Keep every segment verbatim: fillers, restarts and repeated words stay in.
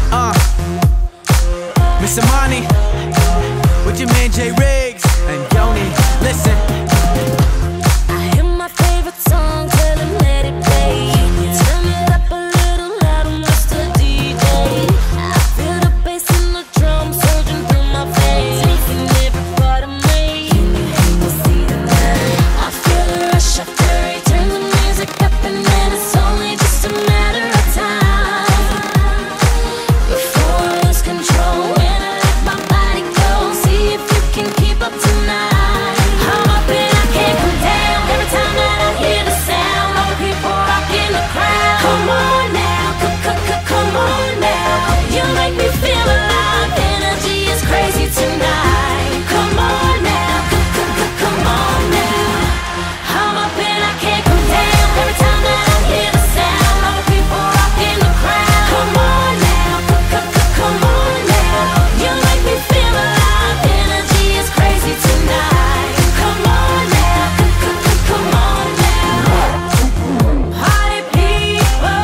Uh, Miss Amani, with your man Jay Riggs and Yoni. Listen. I hear my favorite song, tell him let it play. Turn it up a little louder, Mister D J. I feel the bass and the drums surging through my veins, taking every part of me. Can you hear me see the night? I feel a rush of fury, turn the music up and then it's only just a matter of time before I lose control. When I let my body go, see if you can keep up tonight. I'm up and I can't come down every time that I hear the sound. All the people rocking the crowd. Come on now, c-c-c-come on now. You make me feel alive, energy is crazy tonight. Come on now, c-c-c-come on now. I'm up and I can't come down every time that I hear the sound. All the people rocking the crowd. Come on now, c-c-c-come on now. You make me feel alive, energy is crazy tonight. Come on now, c-c-c-come on now. Party people,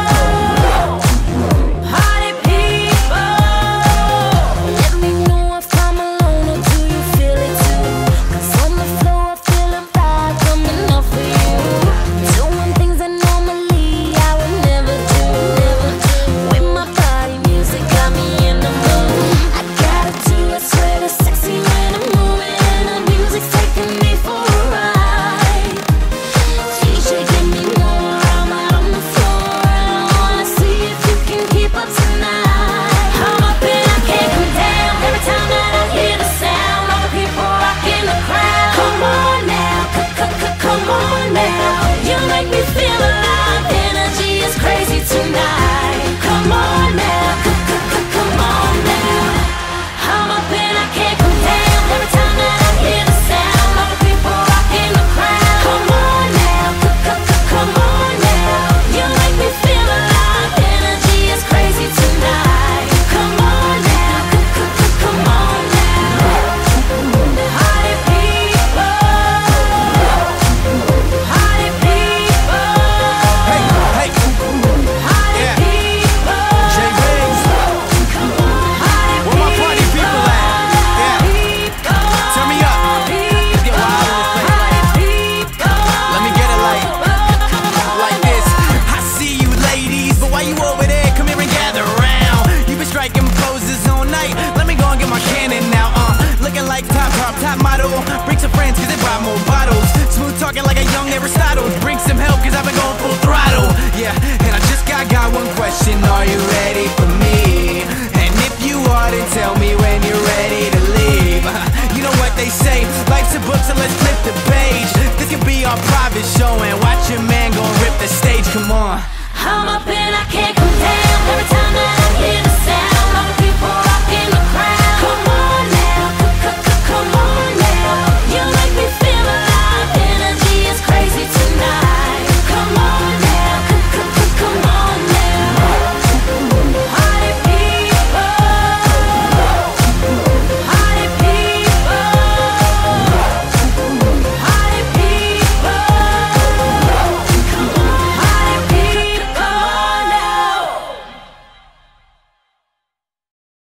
party people. Let me know if I'm alone or do you feel it too? 'Cause on the floor I feel a vibe coming off of you. Doing things that normally I would never do, never. With my body, music got me in the mood. I gotta do, I swear it's sexy when I'm moving and the music's taking me for a ride. D J, give me more, I'm out on the floor and I wanna see if you can keep up tonight. I'm up and I can't come down every time that I hear the sound. All the people rocking the crowd. Come on now, c-c-c-come on now. You make me feel alive, energy is crazy tonight. Come on now, c-c-c-come on now. I'm up and I can't come down every time that I hear the sound. All the people rocking the crowd. Come on now, c-c-c-come on now. You make me feel alive, energy is crazy tonight. Come on now, c-c-c-come on now. Party people, party people, Hey, hey, party yeah. people. Jay Riggs, Come on, party where my party people at? Yeah, turn me up. Let's get wild in this place. Let me get it like, like this. I see you ladies, but why you over there? Come here and gather around. You been striking poses all night. Let me go and get my cannon now. Uh, looking like top top top model. Bring some friends 'cause they brought more bottles. Smooth talking like a young Aristotle. Bring some help 'cause I've been going full throttle. Yeah,